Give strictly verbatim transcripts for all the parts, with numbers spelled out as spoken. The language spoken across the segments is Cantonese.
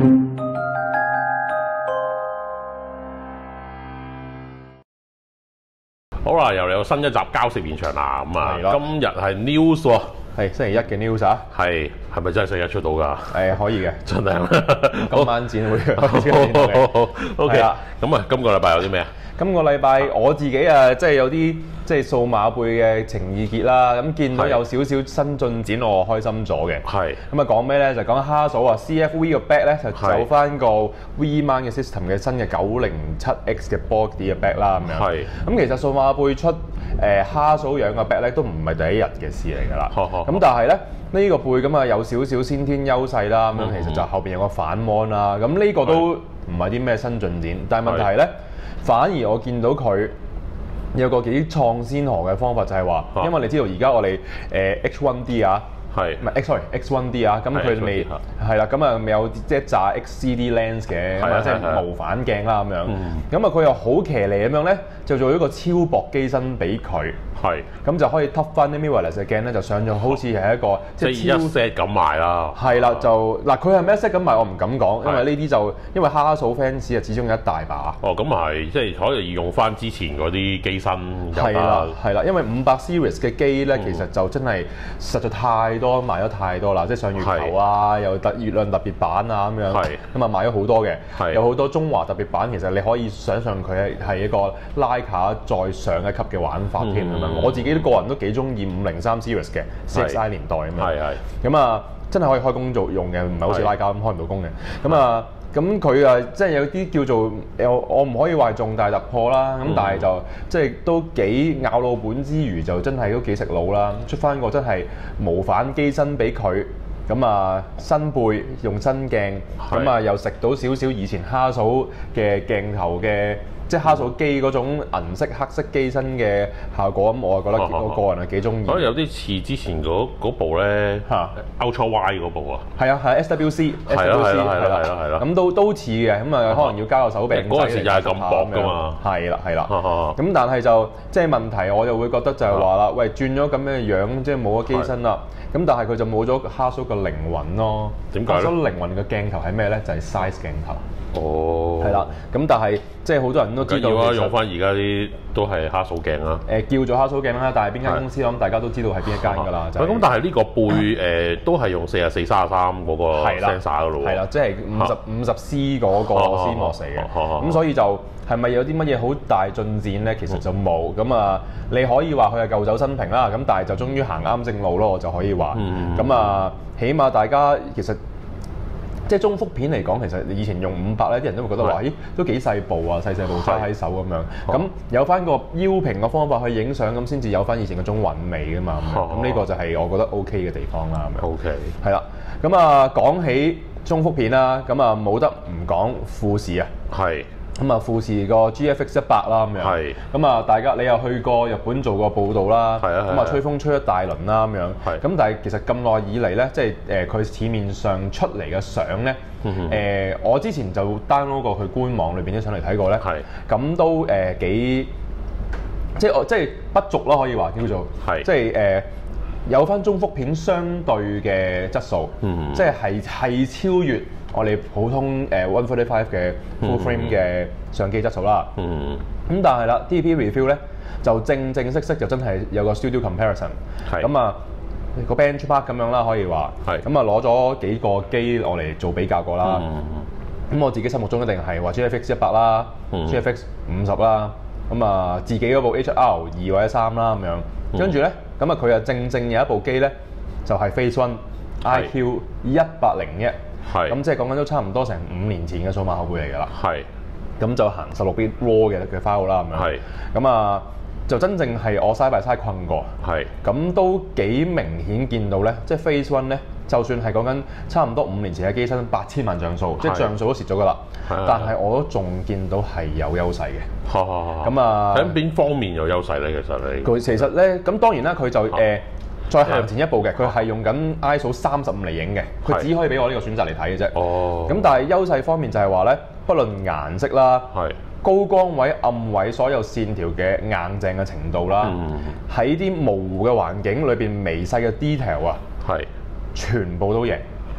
好啦，又有新一集交涉現場啦，咁啊，今日係 news 喎， 係星期一嘅 news 啊， 係係咪真係星期一出到㗎？ 誒可以嘅， 真係， 今晚展會開始嘅。OK，咁啊，今個禮拜有啲咩啊？ 今個禮拜我自己啊，即係有啲即係數碼貝嘅情意結啦，咁見到有少少新進展，我開心咗嘅。係咁啊，講咩咧？就講哈數啊 ，C F V 個 back 咧就走翻個 V-mount 嘅 system 嘅新嘅九零七 X 嘅 body 嘅 back 啦，咁樣。係咁，其實數碼貝出誒哈數樣嘅 back 咧，都唔係第一日嘅事嚟㗎啦。咁但係咧。呢個背咁啊有少少先天優勢啦，咁樣其實就後邊有個反 mon 啦，咁呢個都唔係啲咩新進展，但係問題係咧，反而我見到佢有個幾創先河嘅方法，就係話，因為你知道而家我哋誒 H 一 D 啊，係唔係 X sorry X 一 D 啊，咁佢未係啦，咁啊未有即係炸 X C D lens 嘅，咁啊即係無反鏡啦咁樣，咁啊佢又好騎呢咁樣咧，就做一個超薄機身俾佢。係，咁就可以 top 翻啲 mirrorless 嘅鏡咧，就上咗好似係一個即係超 set 咁賣啦。係啦，就嗱佢係咩 set 咁賣，我唔敢講，因為呢啲就因為哈數 fans 啊，始終有一大把。哦，咁係即係可以用翻之前嗰啲機身。係啦，係啦，因為五百 series 嘅機咧，其實就真係實在太多，賣咗太多啦，即係上月球啊，又特月亮特別版啊咁樣。係，咁啊賣咗好多嘅，有好多中華特別版，其實你可以想象佢係係一個徠卡再上一級嘅玩法添咁樣。我自己都個人都幾中意五零三 series 嘅 C X I 年代咁樣，係係咁啊，真係可以開工做用嘅，唔係好似拉膠咁開唔到工嘅。咁啊，咁佢啊，即係有啲叫做有我唔可以話重大突破啦，咁但係就即係都幾咬老本之餘，就真係都幾食腦啦。出翻個真係無反機身俾佢，咁啊新背用新鏡，咁啊又食到少少以前哈數嘅鏡頭嘅。即係哈數機嗰種銀色黑色機身嘅效果，咁我係覺得我個人係幾中意。可能有啲似之前嗰嗰部咧嚇 Ultra Wide 嗰部啊。係啊係 S W C，係啦係啦係啦係啦係啦。咁都都似嘅，咁啊可能要加個手柄。嗰陣時就係咁薄㗎嘛。係啦係啦。咁但係就即係問題，我就會覺得就係話啦，喂轉咗咁嘅樣，即係冇咗機身啦。咁但係佢就冇咗哈數嘅靈魂咯。點解咧？哈數靈魂嘅鏡頭係咩咧？就係 size 鏡頭。哦，係啦，咁但係即係好多人都知道，要用翻而家啲都係哈數鏡啦。誒叫做哈數鏡啦，但係邊間公司我諗大家都知道係邊一間㗎啦。咁但係呢個背誒都係用四十四、三十三嗰個 sensor 㗎咯喎。係啦，即係五十五十 C 嗰個 CMOS嚟嘅。咁所以就係咪有啲乜嘢好大進展咧？其實就冇。咁啊，你可以話佢係舊酒新瓶啦。咁但係就終於行啱正路咯，我就可以話。咁啊，起碼大家其實。即係中幅片嚟講，其實你以前用五百咧，啲人都會覺得話，咦，都幾細部啊，細細部揸喺手咁樣。咁有翻個腰平嘅方法去影相，咁先至有翻以前嗰種韻味噶嘛。咁呢個就係我覺得 OK 嘅地方啦。咁樣 OK 係啦。咁啊，講起中幅片啦，咁啊冇得唔講富士啊。係。咁啊，富士個 G F X 一百啦咁樣。係。咁啊，大家你又去過日本做過報道啦。係啊。咁啊，吹風吹一大輪啦咁樣。係。咁但係其實咁耐以嚟咧，即係誒佢市面上出嚟嘅相咧，誒我之前就 download 過佢官網裏邊啲相嚟睇過咧。係。咁都誒幾，即係我即係不俗啦，可以話叫做。係。即係誒有翻中幅片相對嘅質素。嗯。即係係係超越。我哋普通誒 one forty five 嘅 full frame 嘅相機質素啦，嗯，咁但係啦 ，D P review 咧就正正式式就真係有個 studio comparison， 係，咁啊個 benchmark 咁樣啦，可以話，係，咁啊攞咗幾個機我嚟做比較過啦，咁我自己心目中一定係話 G F X 一百啦，G F X 五十啦，咁啊自己嗰部 H R 二或者三啦咁樣，跟住咧咁啊佢啊正正有一部機咧就係 Phase One I Q 一八零一。係，咁即係講緊都差唔多成五年前嘅數碼後背嚟㗎啦。係，咁就行十六 bit raw 嘅嘅 file 啦咁樣。係，咁啊就真正係我 side by side 困過。係，咁都幾明顯見到咧，即係 Phase One 咧，就算係講緊差唔多五年前嘅機身八千萬像素，即係像素都蝕咗㗎啦。但係我都仲見到係有優勢嘅。咁啊，喺邊方面有優勢咧？其實你佢其實咧，咁當然啦，佢就誒。再行前一步嘅，佢係用緊 I S O 三十五嚟影嘅，佢只可以俾我呢個選擇嚟睇嘅啫。哦。咁但係優勢方面就係話咧，不論顏色啦，係高光位、暗位，所有線條嘅硬淨嘅程度啦，喺啲、嗯、模糊嘅環境裏邊微細嘅 detail 啊，係全部都贏。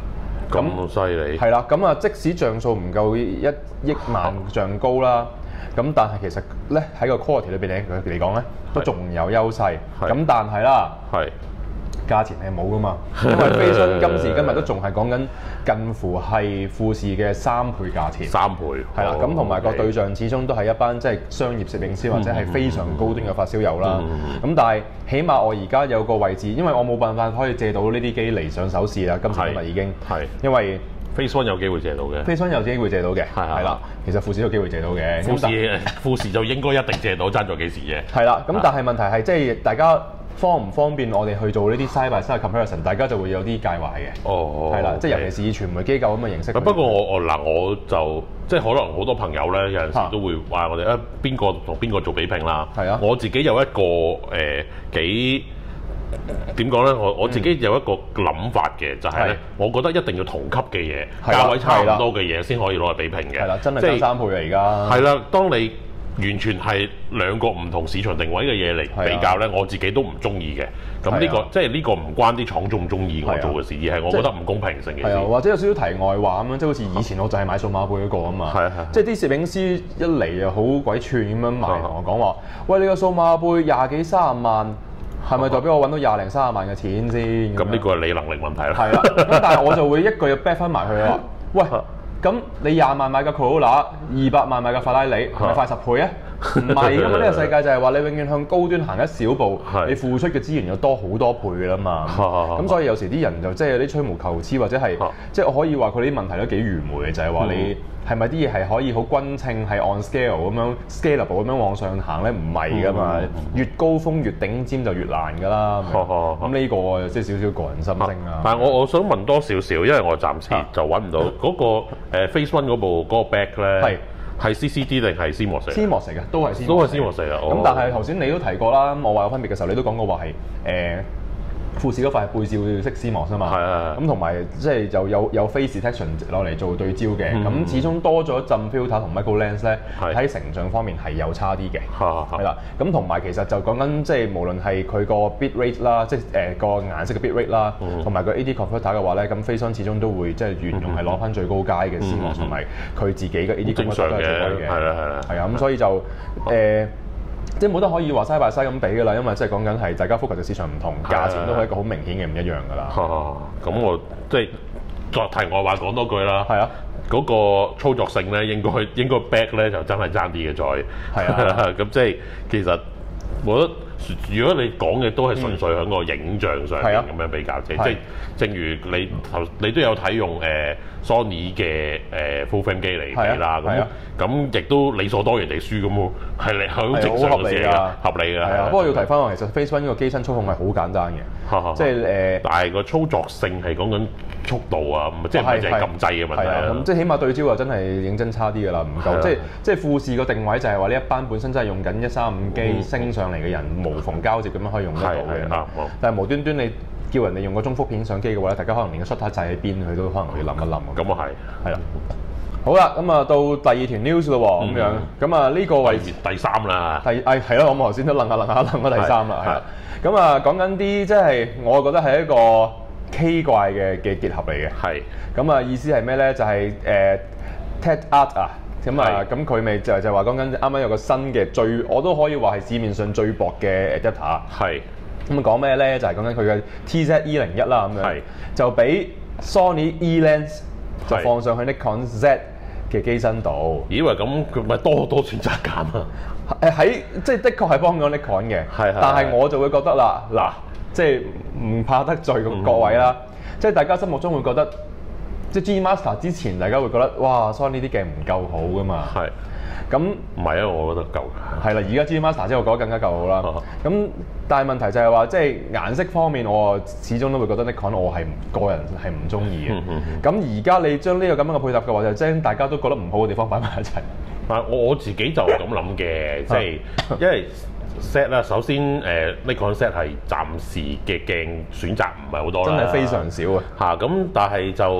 咁犀利。 係啦，咁啊，即使像素唔夠一億萬像高啦，咁但係其實咧喺個 quality 裏邊咧嚟講咧，都仲有優勢。咁但係啦，係價錢係冇噶嘛，因為飛信今時今日都仲係講緊近乎係富士嘅三倍價錢。 三倍。 係啦，咁同埋個對象始終都係一班即係商業攝影師或者係非常高端嘅發燒友啦。咁但係起碼我而家有個位置，因為我冇辦法可以借到呢啲機嚟上手試啦。今時今日已經係因為。 Phase One 有機會借到嘅 ，Phase One 有機會借到嘅，係係啦。其實富士都有機會借到嘅， 富士富士就應該一定借到，爭咗幾時啫。 係啦，咁但係問題係即係大家方唔方便我哋去做呢啲 side by side comparison， 大家就會有啲介懷嘅。 哦， 係啦，即係尤其是以傳媒機構咁嘅形式。 不過我我嗱我就即係可能好多朋友咧有陣時都會話我哋啊邊個同邊個做比拼啦。係啊，我自己有一個誒、呃、幾。點講咧？我我自己有一個諗法嘅，就係咧，我覺得一定要同級嘅嘢，價位差唔多嘅嘢先可以攞嚟比拼嘅。係啦， 真係爭三倍啊！而家係啦，當你完全係兩個唔同市場定位嘅嘢嚟比較咧，我自己都唔中意嘅。咁呢個即係呢個唔關啲廠中唔中意我做嘅事，而係我覺得唔公平性嘅事。 係啊，或者有少少題外話咁樣，即係好似以前我就係買數碼貝嗰個啊嘛。係係。即係啲攝影師一嚟就好鬼串咁樣埋同我講話：喂，你個數碼貝廿幾三十萬。係咪代表我揾到廿零三十萬嘅錢先？ 咁呢個係你能力問題啦。 係啦，咁但係我就會一句要 back 翻埋佢話：喂，咁你廿萬買架 Corolla， 二百萬買架法拉利，係咪快十倍啊？唔係噶嘛，呢個世界就係話你永遠向高端行一小步，你付出嘅資源又多好多倍㗎啦嘛。咁所以有時啲人就即係有啲吹毛求疵，或者係即係我可以話佢啲問題都幾愚昧嘅，就係話你係咪啲嘢係可以好均稱係按 scale 咁樣 scalable 咁樣往上行咧？唔係㗎嘛，越高峰越頂尖就越難㗎啦。咁呢個即係少少個人心聲啊。 但係我我想問多少少，因為我暫時就揾唔到嗰個誒 Phase One 嗰部嗰個 back 咧。係 C C D 定係 C M O S 嚟 ？C M O S 嚟嘅，都係 C M O S。 都係 C M O S 嚟啊！ 咁但係頭先你都提過啦，我話有分別嘅時候，你都講過話係誒富士嗰塊背照式 C M O S 啊嘛。係係。咁同埋即係就有有 face detection 攞嚟做對焦嘅，咁、嗯、始終多咗浸 filter 同 micro lens 咧，喺成像方面係有差啲嘅。係啦。咁同埋其實就講緊即係無論係佢個 bit rate 啦，即係誒個顏色嘅 bit rate 啦，同埋個 A D converter 嘅話咧，咁飛商始終都會即係沿用係攞翻最高階嘅 C M O S 同埋佢自己嘅 A D converter 都係最高嘅。係啦係啦。係啊，咁所以就誒。呃即係冇得可以話西拜西咁比㗎啦，因為即係講緊係大家 focus 嘅市場唔同，價錢都係一個好明顯嘅唔一樣㗎啦。 咁、啊、我即係作題外話講多句啦。係啊，嗰個操作性咧應該應該 back 咧就真係爭啲嘅再。係啊，咁即係其實我覺得。如果你講嘅都係純粹喺個影像上面咁樣比較啫，即係正如你頭你都有睇用誒 Sony 嘅誒 full frame 機嚟比啦，咁咁亦都理所當然地輸咁喎，係你好正常嘅事嚟㗎，合理㗎。係啊，不過要提翻話，其實 Phase One 呢個機身操控係好簡單嘅，即係誒，但係個操作性係講緊速度啊，即係唔係淨係撳掣嘅問題啊。咁即係起碼對焦啊，真係認真差啲㗎啦，唔夠。即係即係富士個定位就係話呢一班本身真係用緊一三五機升上嚟嘅人。無縫交接咁樣可以用得到嘅，但係無端端你叫人哋用個中幅片相機嘅話咧，大家可能連個 shutter 掣喺邊，佢都可能會諗一諗。咁啊係，係啦。好啦，咁啊到第二條 news 咯喎，咁樣，咁啊呢個位第三啦。 第誒係咯，我頭先都諗下諗下諗咗第三啦，係啦。咁啊講緊啲即係我覺得係一個 K 怪嘅嘅結合嚟嘅。係。咁啊意思係咩咧？就係誒 Ted Art 啊。咁啊，咁佢咪就就話講緊啱啱有個新嘅最，我都可以話係市面上最薄嘅 adapter。係。咁啊講咩咧？就係講緊佢嘅 T Z E 零一啦，咁樣就俾 Sony E Lens 就放上去 Nikon Z 嘅機身度。以為咁佢咪多好多選擇揀啊？誒喺即係的確係幫咗 Nikon 嘅，係但係我就會覺得啦，嗱，即係唔怕得罪各位啦，即係大家心目中會覺得。即係 G Master 之前，大家會覺得哇 Sony 啲鏡唔夠好噶嘛？係。咁唔係啊，我覺得夠。係啦，而家 G Master 之後覺得更加夠好啦。咁、uh-huh. 但係問題就係話，即係顏色方面，我始終都會覺得 Nikon 我係個人係唔中意嘅。咁而家你將呢個咁樣嘅配搭嘅話，就將大家都覺得唔好嘅地方擺埋一齊。但係我我自己就咁諗嘅，即係因為 set 啦，首先誒 Nikon set 係暫時嘅鏡選擇唔係好多啦，真係非常少啊。嚇咁，但係就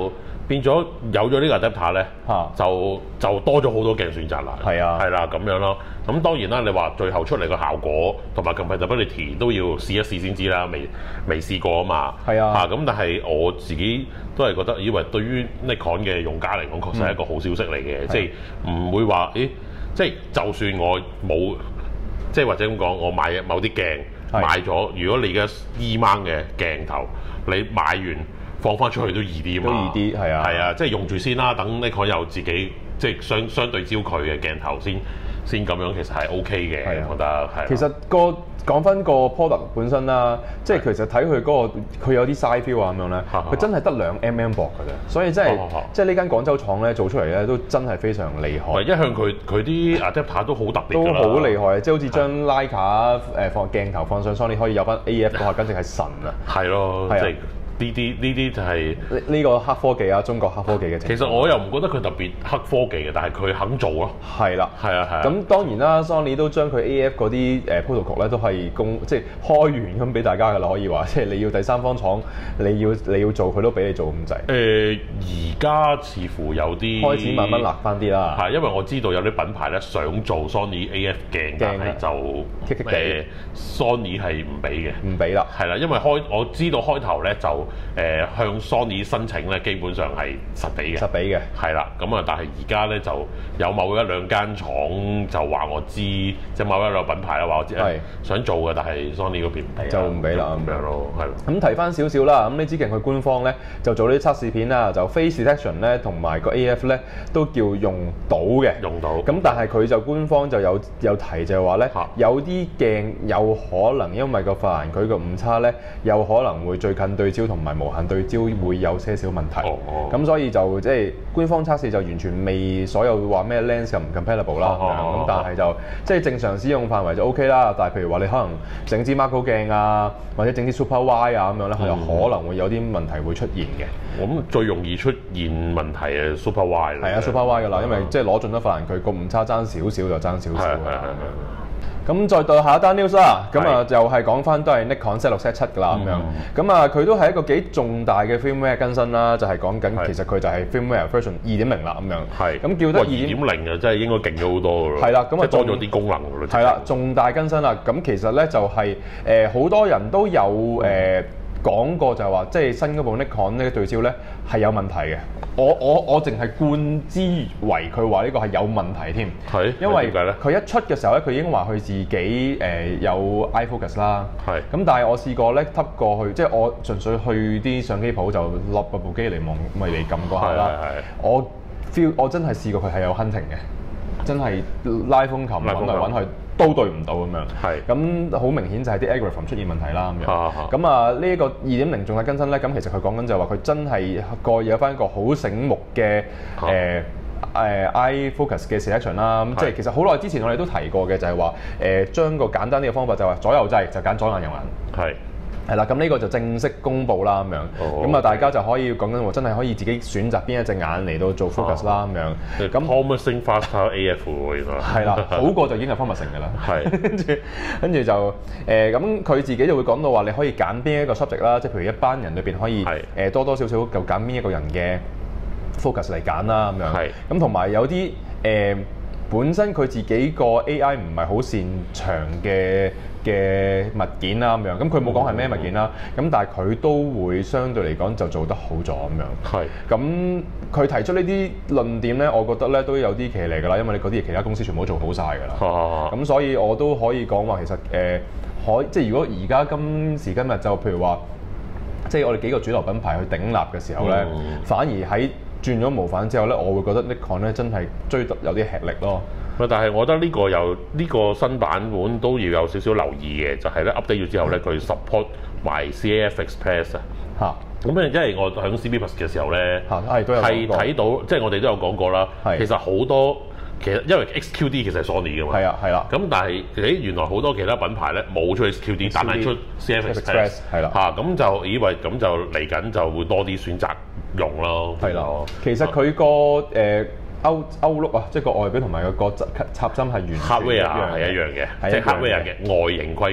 變咗有咗呢個 adapter 咧，就就多咗好多鏡選擇啦。 係啊， 係啦咁樣咯。咁當然啦，你話最後出嚟個效果同埋 compatibility 都要試一試先知啦，未未試過啊嘛。 係啊。 嚇咁，但係我自己都係覺得，以為對於 Nikon 嘅用家嚟講，確實係一個好消息嚟嘅，即係唔會話，誒，即係就算我冇，即係或者咁講，我買某啲鏡買咗，如果你而家 E mount 嘅鏡頭，你買完放翻出去都易啲啊嘛。 都易啲，係啊。 係啊，即係用住先啦，等 Nikon有自己即係相相對焦距嘅鏡頭先。先咁樣其實係 OK 嘅，我覺得係。 其實個講翻個 product 本身啦，即係其實睇佢嗰個佢有啲 side feel 啊咁樣咧，佢真係得兩 mm 薄嘅啫，所以真係即係呢間廣州廠咧做出嚟咧都真係非常厲害。 一向佢佢啲 adapter 都好特別都好厲害，即係好似將 Leica 誒放鏡頭放上 Sony 可以有翻 A F 嗰下，簡直係神啊！ 係咯，即係。呢啲呢啲就係呢呢個黑科技啊，中國黑科技嘅。 其實我又唔覺得佢特別黑科技嘅，但係佢肯做咯。 係啦， 係啊，係啊。 咁當然啦 ，Sony 都將佢 A F 嗰啲誒 protocol 咧都係公即係開源咁俾大家㗎啦，可以話即係你要第三方廠，你要你要做佢都俾你做咁滯。 誒，而家似乎有啲開始慢慢辣翻啲啦。 係因為我知道有啲品牌咧想做 Sony A F 鏡，但係就誒 Sony 係唔俾嘅， 唔俾啦。 係啦，因為開我知道開頭咧就誒向 Sony 申請咧，基本上係實俾嘅， 實俾嘅， 係啦。咁啊，但係而家咧就有某一兩間廠就話我知，即係某一兩個品牌啦話我知係想做嘅，但係 Sony 嗰邊唔俾， 就唔俾啦咁樣咯，係咯。 咁提翻少少啦，咁呢支鏡佢官方咧就做啲測試片啦，就 face detection 咧同埋個 A F 咧都叫用到嘅， 用到。 咁但係佢就官方就有有提就係話咧，有啲鏡有可能因為個發顏距個誤差咧，有可能會最近對焦同埋無限對焦會有些少問題。哦哦。咁所以就即係官方測試就完全未所有話咩 lens 咁唔 compatible 啦。咁但係就即係正常使用範圍就 OK 啦。但係譬如話你可能整支 macro 鏡啊，或者整啲 super wide 啊咁樣咧，佢有可能會有啲問題會出現嘅。 我諗最容易出現問題嘅 super wide 啦。 係啊 super wide 㗎啦，因為即係攞盡咗發顏距個誤差爭少少就爭少少㗎啦。咁再到下一單 news 啦，咁啊就係講翻都係 Nikon Z 六 Z 七㗎啦咁樣，咁啊佢都係一個幾重大嘅 firmware 更新啦，就係講緊其實佢就係 firmware version 二點零啦咁樣。係。咁叫得二點零啊，真係應該勁咗好多㗎咯。係啦，咁啊多咗啲功能㗎咯。係啦，重大更新啦，咁其實咧就係誒好多人都有誒講過就係話，即係新嗰部 Nikon 呢對焦咧係有問題嘅。我我我淨係貫之為佢話呢個係有問題添。係，因為佢一出嘅時候咧，佢已經話佢自己誒、呃、有 iFocus 啦。係。咁但係我試過咧，揼過去，即係我純粹去啲相機鋪就落部部機嚟望，咪嚟撳過下啦。係係。我 feel 我真係試過佢係有 hunting 嘅，真係拉風琴揾嚟揾去。都對唔到咁樣，係咁好明顯就係啲 algorithm 出現問題啦咁樣。咁啊呢一個二點零重大更新咧，咁其實佢講緊就係話佢真係個有翻一個好醒目嘅誒誒 iFocus 嘅 selection 啦。咁即係其實好耐之前我哋都提過嘅，就係話誒將個簡單啲嘅方法就係話左右掣就揀左眼右眼。係。係啦，咁呢個就正式公佈啦咁樣，咁啊、哦、大家就可以講緊話，真係可以自己選擇邊一隻眼嚟到做 focus 啦咁、哦、樣。咁 promising faster A F 喎原來。係啦， 好過就已經係 promising 㗎啦。係是， 跟住跟住就誒咁佢自己就會講到話，你可以揀邊一個 subject 啦，即係譬如一班人裏邊可以誒是多多少少就揀邊一個人嘅 focus 嚟揀啦咁樣。係是，咁同埋有啲誒、呃、本身佢自己個 A I 唔係好擅長嘅嘅物件啦咁樣，咁佢冇講係咩物件啦，咁、嗯、但係佢都會相對嚟講就做得好咗咁樣。係是，咁佢提出呢啲論點咧，我覺得咧都有啲騎呢㗎啦，因為你嗰啲嘢其他公司全部都做好晒㗎啦。咁、啊、所以我都可以講話其實誒、呃、可即係如果而家今時今日就譬如話，即係我哋幾個主流品牌去鼎立嘅時候咧，嗯、反而喺轉咗模反之後咧，我會覺得 Nikon 咧真係追得有啲吃力咯。 但係我覺得呢個有呢、呢個新版本都要有少少留意嘅，就係咧 update 咗之後咧，佢 support 埋 C A F Express 啊。嚇！咁咧，因為我喺 C B Plus 嘅時候咧，係睇到，即係我哋都有講過啦。係。其實好多其實因為 X Q D 其實係 Sony 嘅嘛。係啊，係啦。咁但係誒原來好多其他品牌咧冇出 X Q D， 但係出 C A F Express 係啦。嚇！咁就以為咁就嚟緊就會多啲選擇用咯。係啦。其實佢個誒。歐歐碌啊，即係個外表同埋個個插針係完全 hardware 係一樣嘅，即係 hardware 嘅外形規格啊。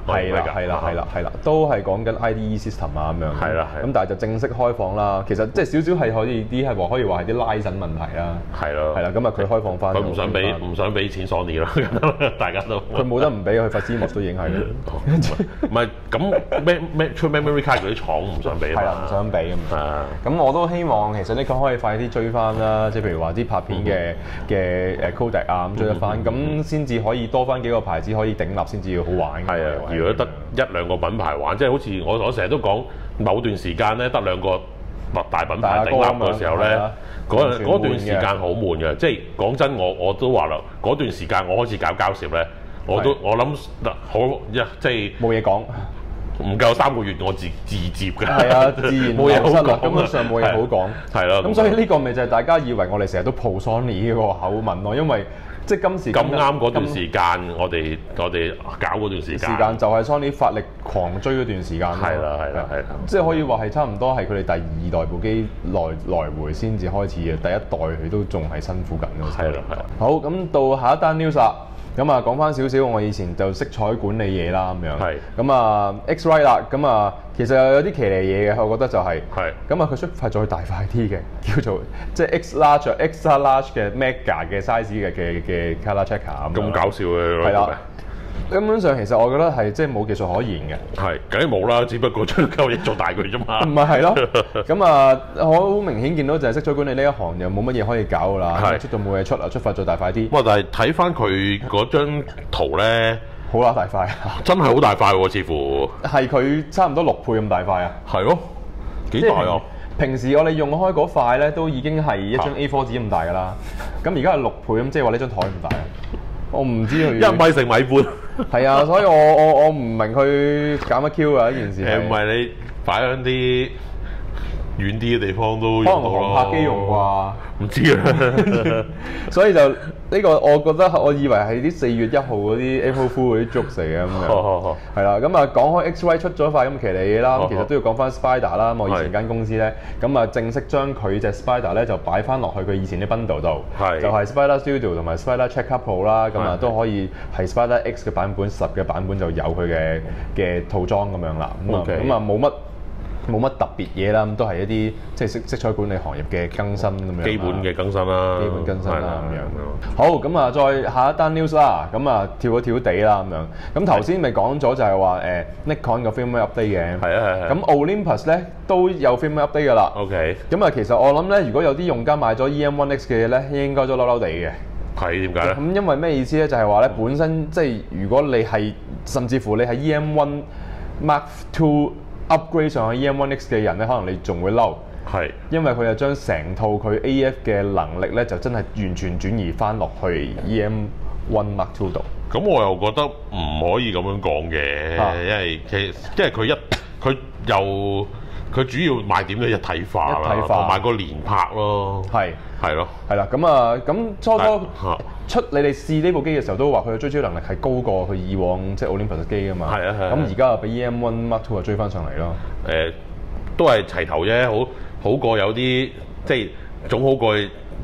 係啦係啦係啦係啦，都係講緊 I D E system 啊咁樣。 係啦係。 咁但係就正式開放啦，其實即係少少係可以啲係話可以話係啲拉陣問題啦。 係咯。 係啦，咁啊佢開放翻。 佢唔想俾唔想俾錢 Sony 啦，大家都。 佢冇得唔俾，佢發支幕都已經係啦。 唔係咁咩咩出 memory card 嗰啲廠唔想俾啊嘛。 係啦，唔想俾咁。 啊。 咁我都希望其實呢個可以快啲追翻啦，即係譬如話啲拍片嘅嘅誒 codec 啊咁追得翻，咁先至可以多翻幾個牌子可以頂立，先至要好玩。 係啊，如果得一兩個品牌玩，即係好似我我成日都講，某段時間咧得兩個大品牌頂立嘅時候咧，嗰嗰段時間好悶嘅。即係講真，我我都話啦，嗰段時間我開始搞交涉咧，我都我諗好一即係冇嘢講。 唔夠三個月，我自自接嘅。 係啊，自然冇嘢好講， 根本上冇嘢好講。 係咯。 咁所以呢個咪就係大家以為我哋成日都 po Sony 嗰個口吻咯，因為即係今時咁啱嗰段時間，我哋我哋搞嗰段時間。時間就係 Sony 發力狂追嗰段時間。 係啦，係啦，係啦。 即係可以話係差唔多係佢哋第二代部機來來回先至開始嘅，第一代佢都仲係辛苦緊咯。 係啦，係啦。 好，咁到下一單 news 啦。咁啊，講翻少少，我以前就色彩管理嘢啦，咁樣。係。咁啊 ，X-Rite 啦，咁啊，其實有啲騎呢嘢嘅，我覺得就係。係。咁啊，佢出發再大塊啲嘅，叫做即係 X large、extra large 嘅 mega 嘅 size 嘅嘅嘅 color checker 咁。咁搞笑嘅。係啦。根本上其實我覺得係即係冇技術可言嘅。係，梗係冇啦，只不過將嚿嘢做大佢啫嘛。唔係係咯。咁啊，我好明顯見到就係色彩管理呢一行又冇乜嘢可以搞噶啦。係。出到冇嘢出啊，出發再大塊啲。哇！但係睇翻佢嗰張圖咧，好啦大塊，真係好大塊喎，似乎。係佢差唔多六倍咁大塊啊。係咯。幾大啊？平時我哋用開嗰塊咧，都已經係一張 A 四 紙咁大噶啦。咁而家係六倍咁，即係話呢張台咁大啊。我唔知佢一米乘米半，係啊，所以我我我唔明佢搞乜 Q 啊呢件事。誒唔係你擺喺啲遠啲嘅地方都用到咯。可能航拍機用啩？唔知啊。所以就呢個，我覺得我以為係啲四月一號嗰啲 April Fool 嗰啲 jokes 嚟嘅咁樣。係啦，咁啊講開 X-Rite 出咗塊咁騎呢嘢啦，咁其實都要講翻 Spider 啦。我以前間公司咧，咁啊正式將佢隻 Spider 咧就擺翻落去佢以前啲 bundle 度，就係 Spider Studio 同埋 Spider Checker Pro 啦。咁啊都可以係 Spider X 嘅版本，十嘅版本就有佢嘅嘅套裝咁樣啦。咁啊咁啊冇乜。冇乜特別嘢啦，咁都係一啲即係色色彩管理行業嘅更新咁樣。基本嘅更新啦，基本更新啦咁樣。好，咁啊，再下一單 news 啦，咁啊跳一跳地啦咁樣。咁頭先咪講咗就係話誒 Nikon 個 firmware update 嘅。係啊係係。咁 Olympus 咧都有 firmware update 㗎啦。OK。咁啊，其實我諗咧，如果有啲用家買咗 E M 一 X 嘅嘢咧，應該都嬲嬲地嘅。係點解咧？咁因為咩意思咧？就係話咧，本身即係如果你係甚至乎你係 E M 一 Mark Two upgrade 上去 E M 一 X 嘅人咧，可能你仲會嬲，係因為佢就將成套佢 A F 嘅能力咧，就真係完全轉移翻落去 E M 一 Mark Two 度。咁我又覺得唔可以咁樣講嘅，啊、因為其因為佢一佢又佢主要賣點嘅一體化啦，同埋個連拍咯，係係咯，係啦。咁啊，咁初初出你哋試呢部機嘅時候，都話佢嘅追焦能力係高過佢以往即係 Olympus 嘅機噶嘛。係啊係。咁而家又俾 E M 一 Mark Two 啊追翻上嚟咯。誒、呃，都係齊頭啫，好好過有啲即係總好過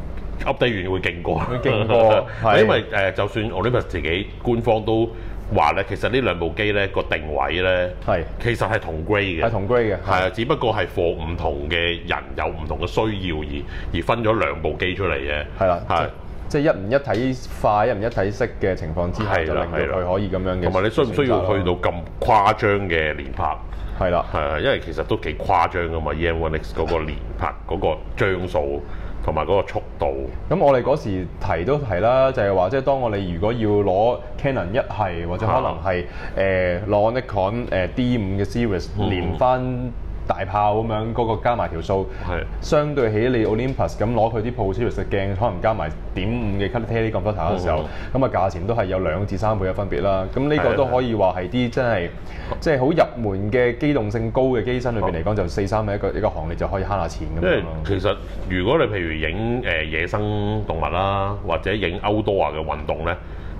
update 完會勁過。會勁過，因為誒、呃，就算 Olympus 自己官方都話咧，其實呢兩部機咧個定位咧係其實係同 grade 嘅，係同 grade 嘅，係啊，只不過係 for 唔同嘅人有唔同嘅需要而而分咗兩部機出嚟嘅，係啦，係即係一唔一體化、一唔一體式嘅情況之下，就令到佢可以咁樣嘅。同埋你需唔需要去到咁誇張嘅連拍？係啦，係啊，因為其實都幾誇張噶嘛 ，E M 一 X 嗰個連拍嗰個張數。同埋嗰個速度，咁我哋嗰時提都提啦，就係話即係當我哋如果要攞 Canon 一系或者可能係誒攞 Nikon 誒 D 五嘅 series 連翻大炮咁樣，嗰個加埋條數，係相對起你 Olympus 咁攞佢啲 Pro series 嘅鏡，可能加埋點五嘅 Cut Telecom 嘅時候，咁啊價錢都係有兩至三倍嘅分別啦。咁呢個都可以話係啲真係即係好入門嘅機動性高嘅機身裏邊嚟講，就四三嘅一個一個行列就可以慳下錢咁樣咯。其實如果你譬如影誒野生動物啦，或者影 outdoor 嘅運動咧，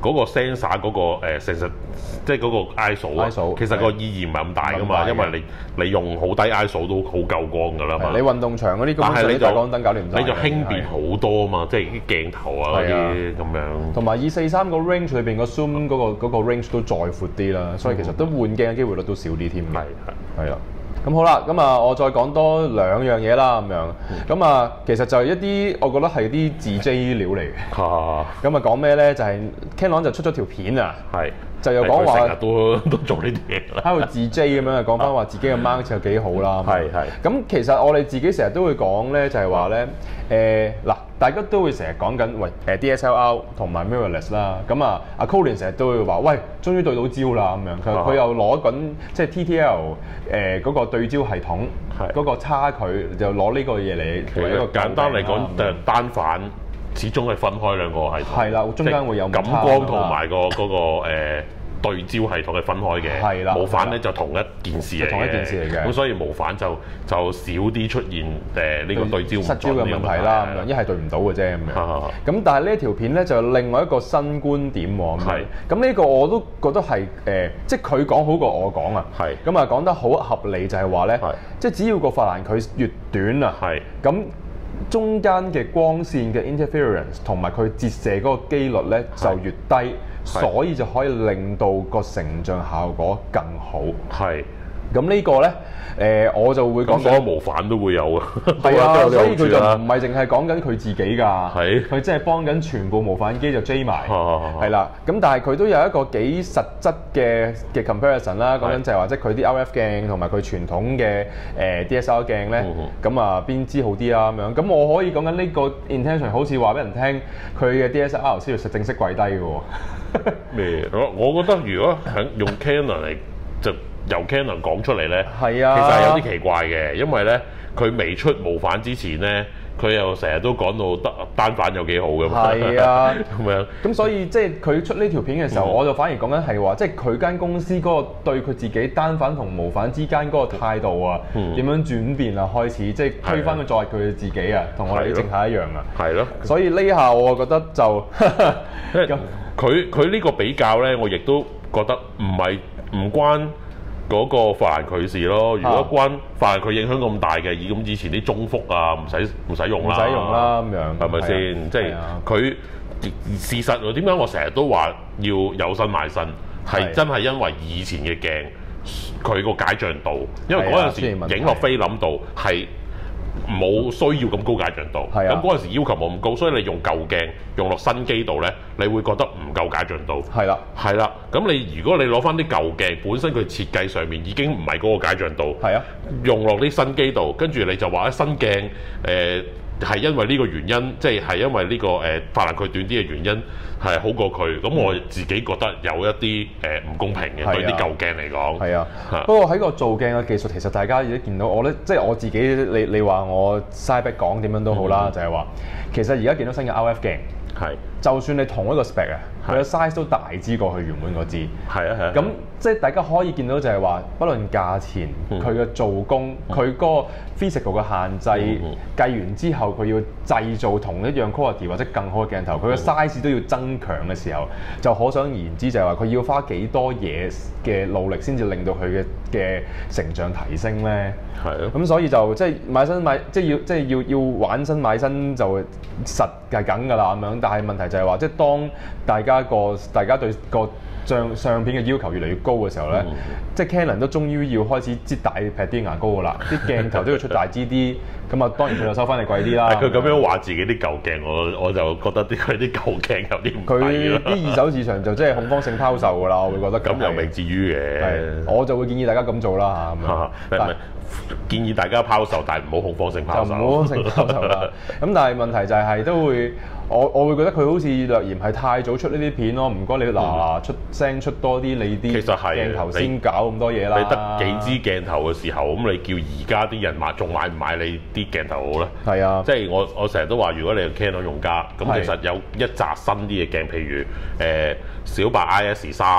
嗰個 sensor 嗰個誒其實即係嗰個 I S O 啊，其實個意義唔係咁大噶嘛，因為你你用好低 I S O 都好夠光噶啦嘛。 你運動場嗰啲咁樣大光燈搞掂曬， 你就輕便好多啊嘛，即係啲鏡頭啊嗰啲咁樣。同埋二四三個 range 裏邊個 zoom 嗰個嗰個 range 都再闊啲啦，所以其實都換鏡嘅機會率都少啲添嘅。係係係啦。咁好啦，咁啊，我再講多兩樣嘢啦，咁樣。咁啊，其實就係一啲我覺得係啲自 J 料嚟嘅。咁啊，講咩咧？就係 Canon 就出咗條片啊。係。就又講話成日都都做呢啲嘢啦， 喺度自 J 咁樣講翻話自己嘅 mount 有幾好啦。係係。咁其實我哋自己成日都會講咧，就係話咧，誒嗱，大家都會成日講緊喂誒 D S L R 同埋 mirrorless 啦。咁啊，阿 Colin 成日都會話，喂，終於對到焦啦咁樣。佢佢又攞緊即係 T T L 誒嗰個對焦系統嗰個差距，就攞呢個嘢嚟做一個簡單嚟講，就單反。始終係分開兩個系統， 係啦，中間會有感光同埋個嗰個誒對焦系統係分開嘅，係啦。無反咧就同一件事嚟嘅， 同一件事嚟嘅。 咁所以無反就就少啲出現誒呢個對焦失焦嘅問題啦，咁樣一係對唔到嘅啫咁樣。咁但係呢一條片咧就另外一個新觀點喎，係。咁呢個我都覺得係誒，即係佢講好過我講啊。係。咁啊講得好合理就係話咧，即係只要個法蘭距越短啊，係咁。中間嘅光線嘅 interference 同埋佢折射嗰個機率咧就越低，所以就可以令到個成像效果更好。係，咁呢個咧，誒我就會講所有無反都會有啊。 係啊，所以佢就唔係淨係講緊佢自己㗎，係佢即係幫緊全部無反機就 J 埋，係啦。咁但係佢都有一個幾實質嘅嘅 comparison 啦，講緊就係話即係佢啲 R F 鏡同埋佢傳統嘅誒 D S L R 鏡咧，咁啊邊支好啲啊咁樣。咁我可以講緊呢個 intention 好似話俾人聽，佢嘅 D S L R 先要實正式跪低嘅喎。 咩？我我覺得如果響用 Canon 嚟就。由 Canon 講出嚟咧，係啊，其實係有啲奇怪嘅，因為咧佢未出無反之前咧，佢又成日都講到單單反有幾好嘅嘛，係啊，咁樣。咁所以即係佢出呢條片嘅時候，嗯、我就反而講緊係話，即係佢間公司嗰個對佢自己單反同無反之間嗰個態度啊，點、嗯、樣轉變啊，開始即係推翻佢作為佢自己啊，同我哋啲政客一樣啊，係咯。所以呢下我覺得就， 佢佢呢個比較咧，我亦都覺得唔係唔關。嗰個法蘭距事咯，如果關法蘭距影響咁大嘅，以咁以前啲中幅啊，唔使唔使用啦， 唔使用啦咁樣， 係咪先？即係佢事實點解我成日都話要有新買新，係真係因為以前嘅鏡佢個解像度，因為嗰陣時影落菲林度係冇需要咁高解像度，咁嗰陣時要求冇咁高，所以你用舊鏡用落新機度咧，你會覺得唔夠解像度。係啦，係啦。咁你如果你攞翻啲舊鏡，本身佢設計上面已經唔係嗰個解像度，係啊，用落啲新機度，跟住你就話新鏡誒係因為呢個原因，即係係因為呢個誒法蘭距短啲嘅原因係好過佢。咁我自己覺得有一啲誒唔公平嘅對啲舊鏡嚟講。係啊， 不過喺個造鏡嘅技術，其實大家已經見到，我咧即係我自己，你你話我嘥逼講點樣都好啦，就係話其實而家見到新嘅 R F 鏡，係就算你同一個 spec 啊，佢嘅 size 都大支過去原本嗰支。係啊係啊。咁即係大家可以見到就係話，不論價錢、佢嘅做工、佢嗰個 physical 嘅限制，計完之後佢要製造同一樣 quality 或者更好嘅鏡頭，佢嘅 size 都要增強嘅時候，就可想而知就係話佢要花幾多嘢嘅努力先至令到佢嘅嘅成像提升咧。係啊。咁所以就即係買新買，即係要即係要要玩新買新就實係梗㗎啦咁樣。但係問題就係話，即係當大家個大家對個相相片嘅要求越嚟越高嘅時候咧，嗯、即係 Canon 都終於要開始擠大劈啲牙膏㗎啦，啲鏡頭都要出大支啲，咁啊當然佢就收翻你貴啲啦。 佢咁樣話自己啲舊鏡，我我就覺得啲佢啲舊鏡有啲唔佢啲二手市場就即係恐慌性拋售㗎啦，我會覺得咁又未至於嘅。 我就會建議大家咁做啦嚇。咁但係建議大家拋售，但係唔好恐慌性拋售。 就唔好恐慌性拋售啦。咁但係問題就係、是、都會。我我會覺得佢好似略嫌係太早出呢啲片咯，唔該你嗱出聲出多啲你啲鏡頭先搞咁多嘢啦。 你得幾支鏡頭嘅時候，咁你叫而家啲人買，仲買唔買你啲鏡頭好咧？係啊，即係我我成日都話，如果你係 Canon 用家，咁其實有一紮新啲嘅鏡，譬如誒、呃、小白 I S 三。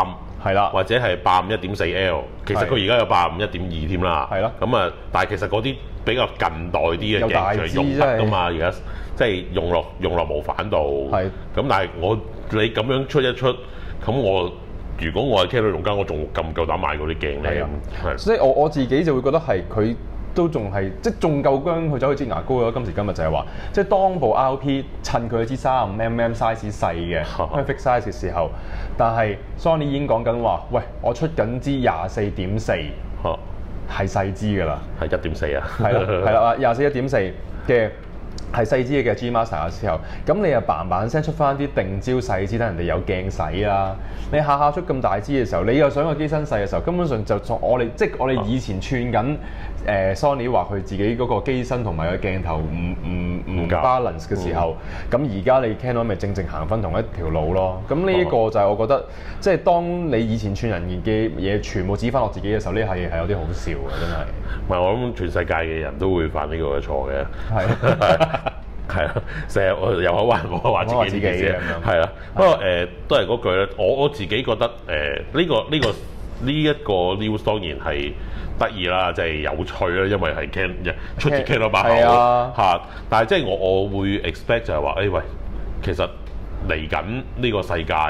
係啦， 或者係八五一點四 L， 其實佢而家有八五一點二添啦。係咯。咁啊，但係其實嗰啲比較近代啲嘅鏡就用得㗎嘛，而家即係用落用落無反度。係。咁但係我你咁樣出一出，咁我如果我係 Canon 用家，我仲夠唔夠膽買嗰啲鏡咧？係。所以我我自己就會覺得係佢。都仲係即係仲夠薑去走去擠牙膏咯。今時今日就係話，即係當部 R P 趁佢支三十五 mm size 細嘅 perfect size 嘅時候，但係 Sony 已經講緊話，喂，我出緊支廿四點四，係細支㗎啦，係一點四啊，係啦係啦，廿四一點四嘅係細支嘅 G Master 嘅時候，咁你又嘭嘭聲出翻啲定焦細支，等人哋有鏡使啦。你下下出咁大支嘅時候，你又想個機身細嘅時候，根本上就我哋即係我哋以前串緊。誒 Sony 話佢自己嗰個機身同埋個鏡頭唔唔唔 balance 嘅時候，咁而家你 Canon 咪正正行翻同一條路咯。咁呢一個就係我覺得，即係當你以前串人嘅嘢全部指翻落自己嘅時候，呢下嘢係有啲好笑嘅，真係。唔係我諗全世界嘅人都會犯呢個錯嘅。係。係啊，成日我又可話我話自己嘅嘢，係啦。不過誒，都係嗰句咧，我我自己覺得誒呢個呢個呢一個 news 當然係。得意啦，即係有趣啦，因為係 Canon 出自 Canon 把口嚇，但係即係我我會 expect 就係話，誒、哎、喂，其實嚟緊呢個世界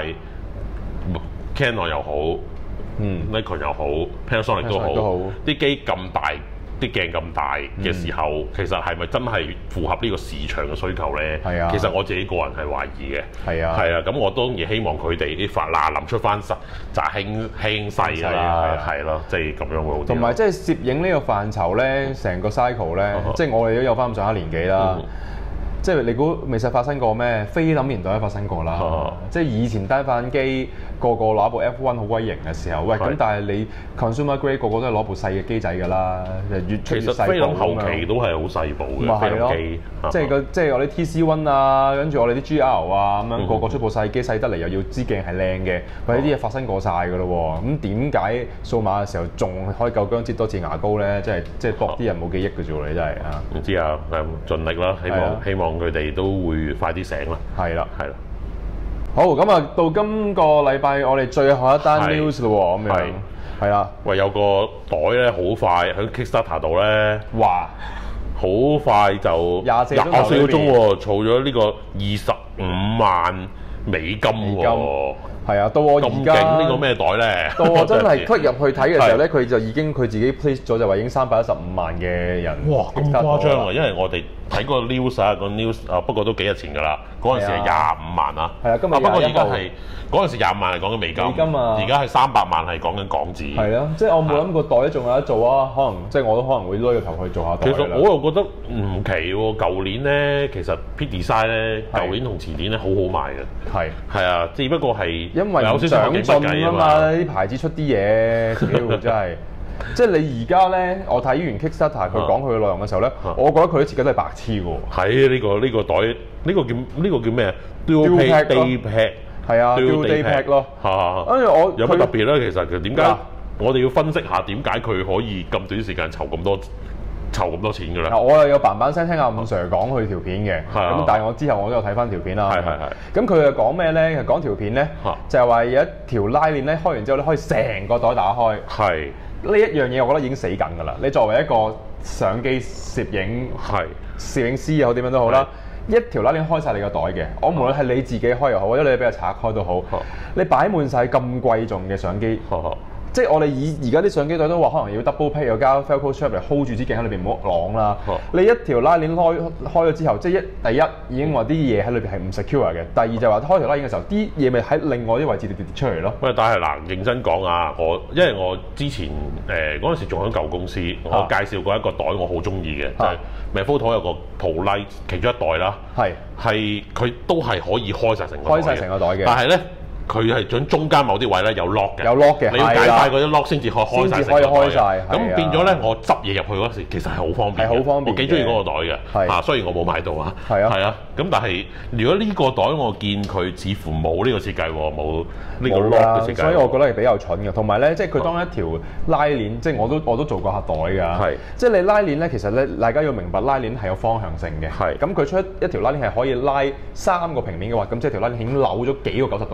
Canon 又好，嗯 Nikon 又好 Panasonic 都好，啲機咁大。啲鏡咁大嘅時候，嗯、其實係咪真係符合呢個市場嘅需求咧？係啊，其實我自己個人係懷疑嘅。係啊，係啊，咁我當然希望佢哋啲發嗱臨出翻實就輕輕細啦，係咯，即係咁樣會好啲。同埋即係攝影呢個範疇咧，成個 cycle 咧，即係、uh huh. 我哋都有翻咁上下年紀啦。Uh huh. 即係你估未使發生過咩？菲林年代都發生過啦。Uh. 即係以前單反機個個攞部 F 一 好威型嘅時候，喂咁，但係你 consumer grade 個個都係攞部細嘅機仔㗎啦，越出越細部。其實菲林後期都係好細部嘅菲林機。即係個即係我哋 T C 一 啊，跟住我哋啲 G R 啊，咁樣個個出部細機細得嚟，又要支鏡係靚嘅，喂呢啲嘢發生過晒㗎咯喎。咁點解數碼嘅時候仲可以夠薑擠多次牙膏咧？即係即係搏啲人冇記憶嘅啫喎，你真係啊！唔知啊，盡力啦，希望希望佢哋都會快啲醒啦。係啦，係啦。好，咁啊，到今個禮拜我哋最後一單 news 咯喎，咁樣係啦。喂，有個袋咧，好快喺 Kickstarter 度咧，哇，好快就廿四廿四個鐘喎，儲咗呢個二十五萬美金喎。係啊，到我而家咁勁呢個咩袋咧？到我真係 click 入去睇嘅時候咧，佢就已經佢自己 place 咗就話已經三百一十五萬嘅人。哇，咁誇張啊！因為我哋睇個 news 啊，個 news 啊，不過都幾日前㗎啦。嗰陣時係廿五萬啊。係啊，今日不過而家係嗰陣時廿五萬係講緊美金。美金啊！而家係三百萬係講緊港紙。係啊，即係我冇諗過袋仲有得做啊！可能即係我都可能會攞個頭去做下袋。其實我又覺得唔奇喎。舊年咧，其實 Peak Design 咧，舊年同前年咧好好賣嘅。係係啊，只不過係。因為有長進啊嘛，啲牌子出啲嘢，自己會真係，即係你而家咧，我睇完 Kickstarter 佢講佢嘅內容嘅時候咧，啊、我覺得佢啲設計都係白痴喎。係呢個呢、呢個袋，呢、呢個叫呢、呢個叫咩啊 ？Dual Pack Day Pack 係啊 ，Dual Day Pack 咯。嚇，跟住我有乜特別咧？其實佢點解我哋要分析下點解佢可以咁短時間籌咁多？籌咁多錢㗎啦！嗱，我又有嘭嘭聲聽阿伍 Sir 講佢條片嘅，咁但係我之後我都有睇翻條片啦。係係係。咁佢又講咩咧？佢講條片咧，就係話有一條拉鏈咧，開完之後咧，可以成個袋打開。係。呢一樣嘢我覺得已經死緊㗎啦！你作為一個相機攝影係攝影師又好點樣都好啦，一條拉鏈開晒你個袋嘅，我無論係你自己開又好，或者你俾佢拆開都好，你擺滿晒咁貴重嘅相機。即係我哋以而家啲相機袋都話可能要 double pack 又加 Velcro strap 嚟 hold 住支鏡喺裏邊唔好啷啦。哦、你一條拉鏈開開咗之後，即係一第一已經話啲嘢喺裏邊係唔 secure 嘅。第二就係話開條拉鏈嘅時候，啲嘢咪喺另外啲位置跌跌出嚟咯。喂，但係嗱，認真講啊，我因為我之前誒嗰陣時仲喺舊公司，我介紹過一個袋我好中意嘅，就係 Manfrotto 有個 Polite 其中一袋啦。係係佢都係可以開晒成個開曬成個袋嘅，但係咧。佢係喺中間某啲位咧有 lock 嘅，有 lock 嘅，你要解曬嗰啲 lock 先至可以開曬成個袋。開曬，咁變咗咧，我執嘢入去嗰時其實係好方便，係好方便。我幾中意嗰個袋嘅，嚇，雖然我冇買到啊。係啊，係啊。咁但係如果呢個袋我見佢似乎冇呢個設計喎，冇呢個 lock 嘅設計，所以我覺得係比較蠢嘅。同埋咧，即係佢當一條拉鏈，即係我都我都做過下袋㗎。係，即係你拉鏈咧，其實咧大家要明白拉鏈係有方向性嘅。係，咁佢出一條拉鏈係可以拉三個平面嘅話，咁即係條拉鏈已經扭咗幾個九十度㗎啦。係。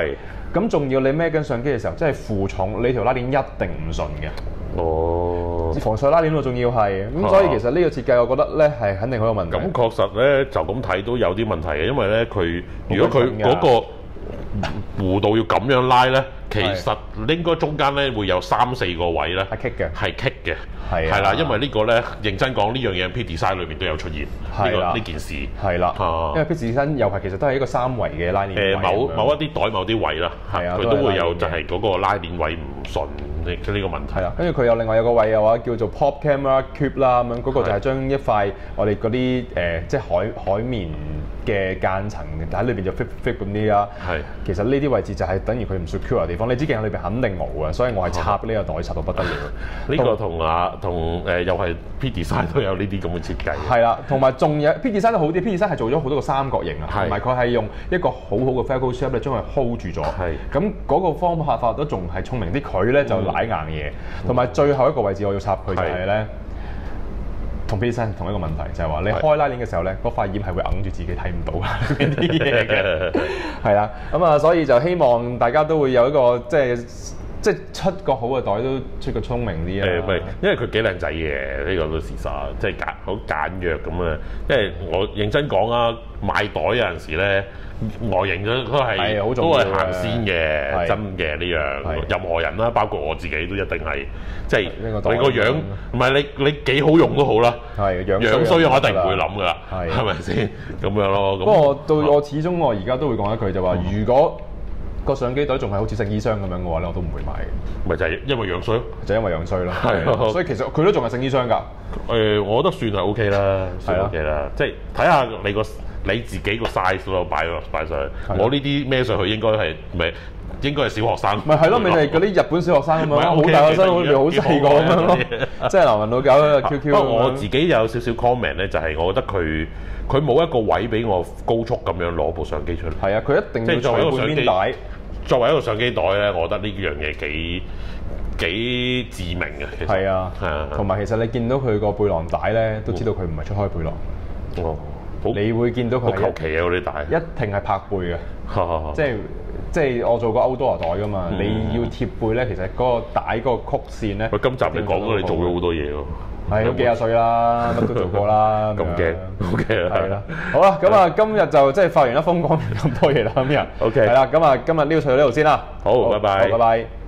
係。咁仲要你孭緊相機嘅時候，即係負重，你條拉鏈一定唔順嘅。 哦， 防水拉鏈喎，仲要係咁，所以其實呢個設計我覺得咧係肯定好有問題。 咁確實咧，就咁睇都有啲問題嘅，因為咧佢如果佢嗰個弧度要咁樣拉咧，其實應該中間咧會有三四個位咧係棘嘅， 係棘嘅， 係係啦，因為呢個咧認真講呢樣嘢 Peak Design 裏面都有出現呢個呢件事， 係啦，因為 Peak Design又係其實都係一個三維嘅拉鏈位， 誒某某一啲袋某啲位啦，佢都會有就係嗰個拉鏈位唔順呢呢個問題。 係啦，跟住佢有另外有個位嘅話叫做 Pop Camera Cube 啦，咁樣嗰個就係將一塊我哋嗰啲誒即係海海綿嘅間層喺裏邊就 fit fit 咁啲啦。係，其實呢啲位置就係等於佢唔 secure 嘅地方。你知鏡裏邊肯定冇嘅，所以我係插呢個袋插到不得了。 呢個同啊同誒又係 Peak Design 都有呢啲咁嘅設計。 係啦，同埋仲有 Peak Design 都好啲 ，Peak Design 係做咗好多個三角形啊，同埋佢係用一個好好嘅 Velcro strap 咧將佢 hold 住咗。係，咁嗰個方法法都仲係聰明啲，佢咧就舐硬嘢。同埋最後一個位置我要插佢就係咧。同 Peak Design 同一個問題，就係話你開拉鏈嘅時候咧，嗰塊掩係會揞住自己睇唔到呢啲嘢嘅，係啦。咁啊，所以就希望大家都會有一個即係即係出個好嘅袋都出個聰明啲啊。誒，唔係，因為佢幾靚仔嘅，呢個都事實，即係簡好簡約咁啊。因為我認真講啊，買袋有陣時咧。外形都都係都係行先嘅，真嘅呢樣。任何人啦，包括我自己都一定係，即係你個樣，唔係你你幾好用都好啦。係樣衰我一定唔會諗噶啦，係咪先咁樣咯？不過到我始終我而家都會講一句就話，如果個相機袋仲係好似聖衣箱咁樣嘅話咧，我都唔會買嘅。咪就係因為樣衰咯，就因為樣衰咯。係，所以其實佢都仲係聖衣箱㗎。誒，我覺得算係 OK 啦，算 OK 啦。即係睇下你個。你自己個 size 咯，擺落擺上去。我呢啲孭上去應該係咪應該係小學生？咪係咯，咪係嗰啲日本小學生咁樣，好大個身，好似好細個咁樣咯。即係男人老狗 Q Q。不過我自己有少少 comment 咧，就係我覺得佢佢冇一個位俾我高速咁樣攞部相機出嚟。係啊，佢一定要作為一個相機帶。作為一個相機袋咧，我覺得呢樣嘢幾幾致命嘅。其實係啊，係啊。同埋其實你見到佢個背囊帶咧，都知道佢唔係出開背囊。哦。你會見到佢好求其啊！嗰啲帶一定係拍背嘅，即係即係我做過 outdoor袋噶嘛。你要貼背咧，其實嗰個帶嗰個曲線咧。喂，今集你講咗你做咗好多嘢喎。係都幾廿歲啦，乜都做過啦。咁驚 ，OK 啦。係啦，好啦，咁啊，今日就即係發完一風講咁多嘢啦，今日 OK。係啦，咁啊，今日呢個就到呢度先啦。好，拜拜，拜拜。